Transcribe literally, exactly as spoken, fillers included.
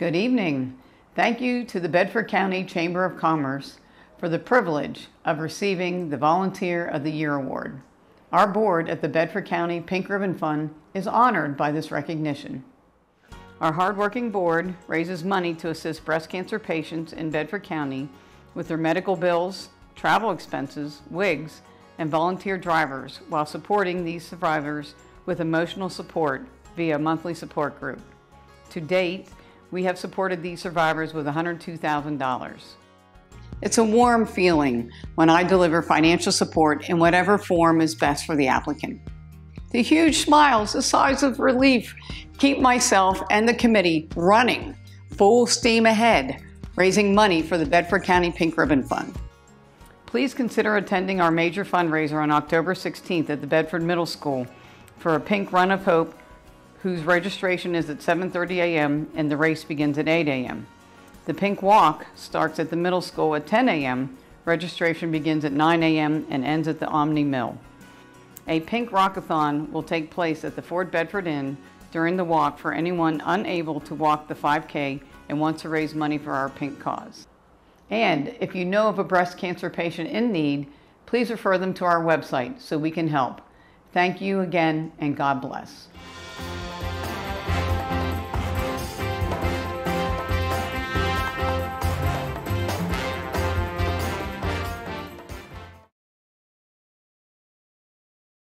Good evening. Thank you to the Bedford County Chamber of Commerce for the privilege of receiving the Volunteer of the Year Award. Our board at the Bedford County Pink Ribbon Fund is honored by this recognition. Our hardworking board raises money to assist breast cancer patients in Bedford County with their medical bills, travel expenses, wigs, and volunteer drivers while supporting these survivors with emotional support via a monthly support group. To date, we have supported these survivors with one hundred two thousand dollars. It's a warm feeling when I deliver financial support in whatever form is best for the applicant. The huge smiles, the sighs of relief, keep myself and the committee running full steam ahead, raising money for the Bedford County Pink Ribbon Fund. Please consider attending our major fundraiser on October sixteenth at the Bedford Middle School for a Pink Run of Hope, whose registration is at seven thirty a m and the race begins at eight a m The Pink Walk starts at the middle school at ten a m Registration begins at nine a m and ends at the Omni Mill. A Pink Rockathon will take place at the Fort Bedford Inn during the walk for anyone unable to walk the five K and wants to raise money for our Pink cause. And if you know of a breast cancer patient in need, please refer them to our website so we can help. Thank you again, and God bless.